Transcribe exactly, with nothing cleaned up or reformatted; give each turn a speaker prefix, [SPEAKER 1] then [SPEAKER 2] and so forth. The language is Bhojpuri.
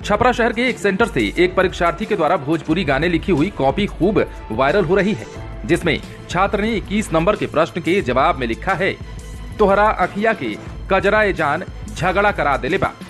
[SPEAKER 1] छपरा शहर के एक सेंटर से एक परीक्षार्थी के द्वारा भोजपुरी गाने लिखी हुई कॉपी खूब वायरल हो रही है, जिसमें छात्र ने इक्कीस नंबर के प्रश्न के जवाब में लिखा है, तोहरा अखिया के कजरा ए जान झगड़ा करा देले बा।